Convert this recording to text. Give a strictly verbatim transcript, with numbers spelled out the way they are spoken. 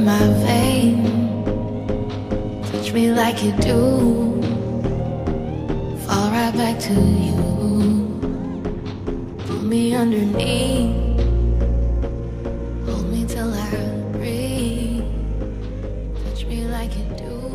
my vein. Touch me like you do, fall right back to you. Pull me underneath, hold me till I breathe. Touch me like you do.